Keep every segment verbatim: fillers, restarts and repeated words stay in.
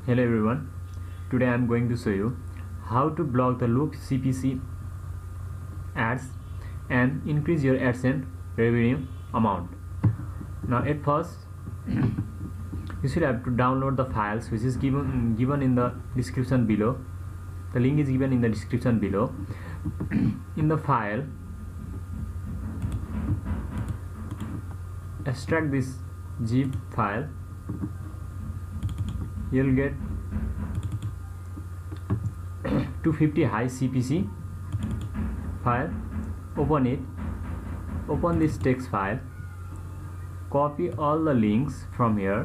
Hello everyone, today I am going to show you how to block the low C P C ads and increase your Adsense revenue amount. Now at first you should have to download the files which is given given in the description below. The link is given in the description below. In the file, extract this zip file. You'll get two fifty high C P C file. Open it. Open this text file. Copy all the links from here.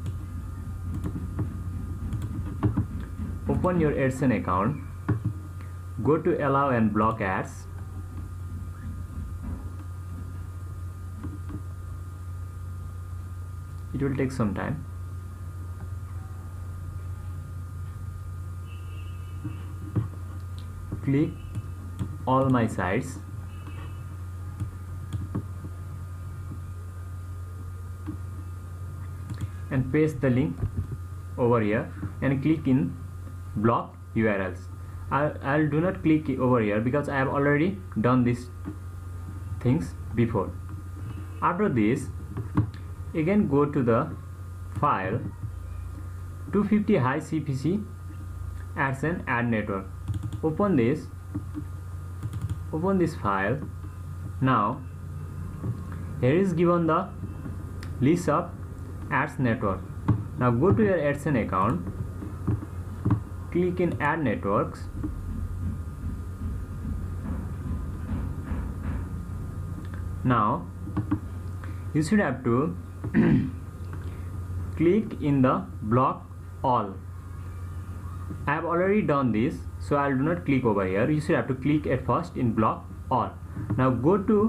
Open your Adsense account. Go to allow and block ads. It will take some time. Click all my sites. And paste the link over here and click in block U R Ls. I'll, I'll do not click over here because I have already done these things before. After this, again go to the file two fifty high C P C Adsense ad network. Open this. Open this file. Now here is given the list of ads network. Now go to your Adsense account. Click in add networks. Now you should have to click in the block all. I have already done this, so I will do not click over here. You should have to click at first in block all. Now go to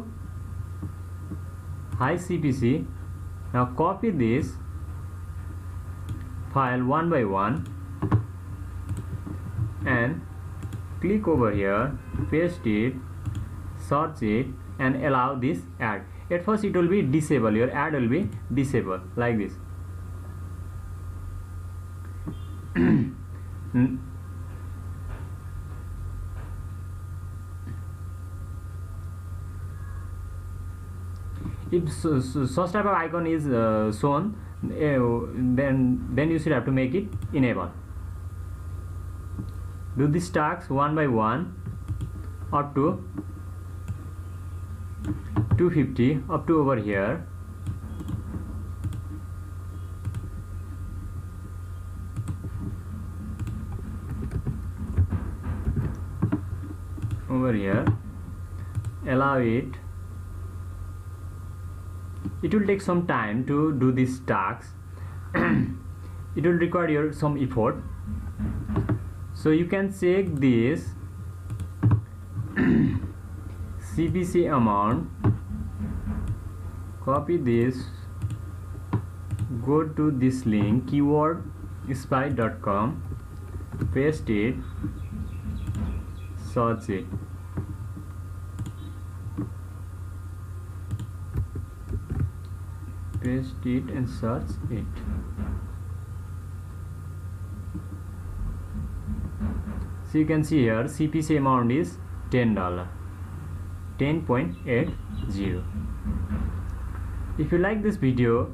high C P C. Now copy this file one by one and click over here, paste it, search it and allow this ad. At first it will be disabled, your ad will be disabled like this. If so, so, such type of icon is uh, shown, uh, then then you should have to make it enable. Do these tasks one by one up to two fifty, up to over here. Over here, allow it. It will take some time to do these tasks. It will require your some effort. So you can check this C P C amount. Copy this. Go to this link keyword spy dot com. Paste it. Search it. Paste it and search it. So you can see here C P C amount is ten dollars, ten point eight zero. If you like this video,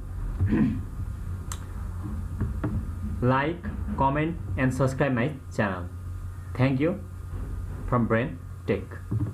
like, comment and subscribe my channel. Thank you from Brain Tech.